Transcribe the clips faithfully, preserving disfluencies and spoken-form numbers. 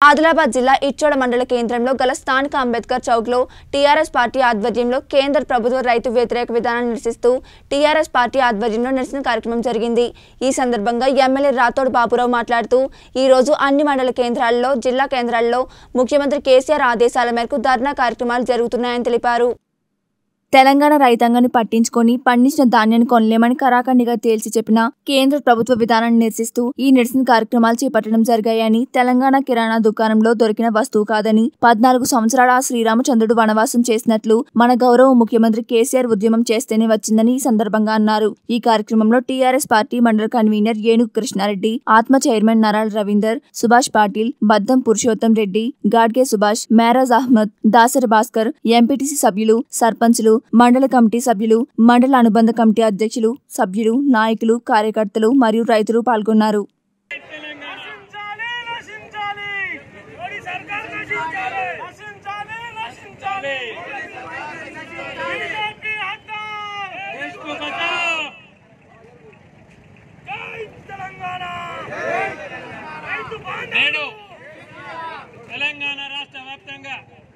ఆదిలాబాద్ జిల్లా ఇచ్చోడ మండల కేంద్రంలో గల స్థానిక అంబేద్కర్ చౌక్లో టీఆర్ఎస్ పార్టీ ఆధ్వర్యంలో కేంద్ర ప్రభుత్వ రైతు వ్యతిరేక విధానాన్ని నిరసిస్తూ టీఆర్ఎస్ పార్టీ ఆధ్వర్యంలో నిరసన కార్యక్రమం జరిగింది। ఈ సందర్భంగా ఎమ్మెల్యే రాథోడ్ బాపురావు మాట్లాడుతూ ఈ రోజు అన్ని మండల కేంద్రాల్లో జిల్లా కేంద్రాల్లో ముఖ్యమంత్రి కేసీఆర్ ఆదేశాల మేరకు ధర్నా కార్యక్రమాలు జరుగుతున్నాయని తెలిపారు। తెలంగాణ రైతాంగాన్ని పట్టించుకొని పండించిన ధాన్యాన్ని కొనలేమని కరాఖండిగా తేల్చి చెప్పిన కేంద్ర ప్రభుత్వ విధానాన్ని నిరసిస్తూ ఈ నిరసన కార్యక్రమాలు చేపట్టడం జరిగాయని, తెలంగాణ కిరాణా దుకాణంలో దొరికిన వస్తువు కాదని పద్నాలుగు సంవత్సరాల ఆ శ్రీరామచంద్రుడు వనవాసం చేసినట్లు మన గౌరవ ముఖ్యమంత్రి కేసీఆర్ ఉద్యమం చేస్తేనే వచ్చిందని ఈ సందర్భంగా అన్నారు। ఈ కార్యక్రమంలో టీఆర్ఎస్ పార్టీ మండల convener Enugu Krishnareddy, Atma chairman Naral Ravinder, Subhash Patil, Baddam Purushottam Reddy, Gadge Subhash, Meraj Ahmed, Dasari Bhaskar, MPTC సభ్యులు, సర్పంచులు, మండల కమిటీ సభ్యులు, మండల అనుబంధ కమిటీ అధ్యక్షులు, సభ్యులు, నాయకులు, కార్యకర్తలు మరియు రైతులు పాల్గొన్నారు। తెలంగాణ రాష్ట్ర వ్యాప్తంగా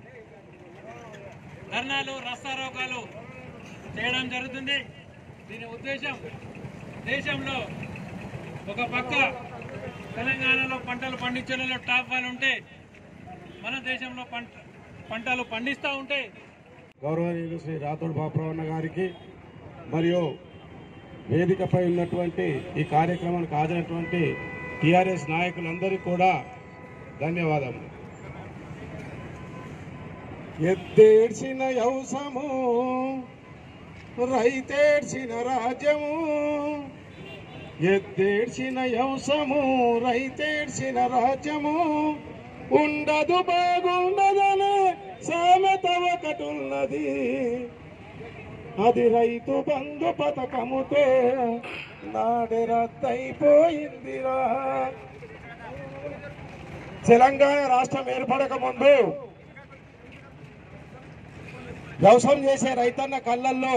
ధర్నాలు రస్తారోకాలు చేయడం జరుగుతుంది। దీని ఉద్దేశం దేశంలో ఒక పక్క తెలంగాణలో పంటలు పండించడంలో టాప్ వన్ ఉంటే మన దేశంలో పంట పంటలు పండిస్తూ ఉంటే గౌరవనీయులు శ్రీ రాథోడ్ బాపురావు గారికి మరియు వేదికపై ఉన్నటువంటి ఈ కార్యక్రమానికి హాజరైనటువంటి టీఆర్ఎస్ నాయకులందరికీ కూడా ధన్యవాదాలు। ఎద్దేడ్చిన యవసము రైతేడ్చిన రాజ్యము, ఎద్దేడ్చిన యవసము రైతేడ్చిన రాజ్యము, ఉండదు బాగుండదనే సామెత ఒకటున్నది, అది రైతు బంధు పథకముతో నాడే రద్దయిపోయిందిరా। తెలంగాణ రాష్ట్రం ఏర్పడక ముందు వ్యవసాయం చేసే రైతన్న కళ్ళల్లో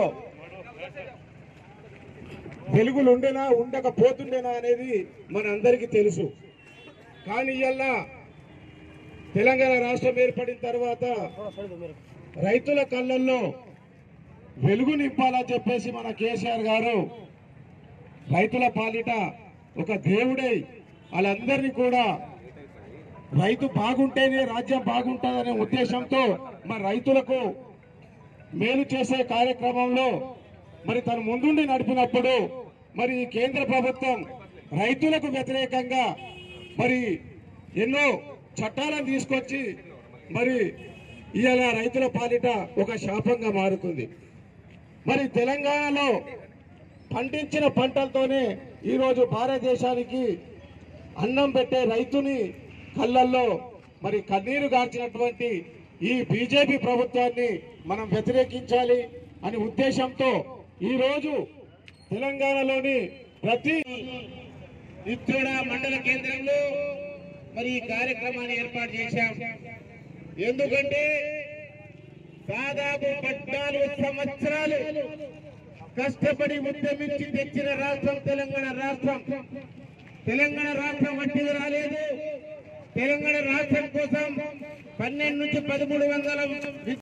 వెలుగులుండేనా ఉండకపోతుండేనా అనేది మనందరికీ తెలుసు। కానీ ఇవాళ తెలంగాణ రాష్ట్రం ఏర్పడిన తర్వాత రైతుల కళ్ళల్లో వెలుగు నింపాలని చెప్పేసి మన కేసీఆర్ గారు రైతుల పాలిట ఒక దేవుడై వాళ్ళందరినీ కూడా రైతు బాగుంటేనే రాజ్యం బాగుంటుందనే ఉద్దేశంతో మన రైతులకు మేలు చేసే కార్యక్రమంలో మరి తను ముందుండి నడిపినప్పుడు మరి కేంద్ర ప్రభుత్వం రైతులకు వ్యతిరేకంగా మరి ఎన్నో చట్టాలను తీసుకొచ్చి మరి ఇవాళ రైతుల పాలిట ఒక శాపంగా మారుతుంది। మరి తెలంగాణలో పండించిన పంటలతోనే ఈరోజు భారతదేశానికి అన్నం పెట్టే రైతుని కళ్ళల్లో మరి కన్నీరు గార్చినటువంటి ఈ బీజేపీ ప్రభుత్వాన్ని మనం వ్యతిరేకించాలి అనే ఉద్దేశంతో ఈరోజు తెలంగాణలోని ప్రతి ఇచ్చోడ మండల కేంద్రంలో మరి ఈ కార్యక్రమాన్ని ఏర్పాటు చేశాం। ఎందుకంటే దాదాపు పద్నాలుగు సంవత్సరాలు కష్టపడి ఉద్యమించి తెచ్చిన రాష్ట్రం తెలంగాణ రాష్ట్రం। తెలంగాణ రాష్ట్రం వట్టిది రాలేదు। తెలంగాణ రాష్ట్రం కోసం పన్నెండు నుంచి పదమూడు వందల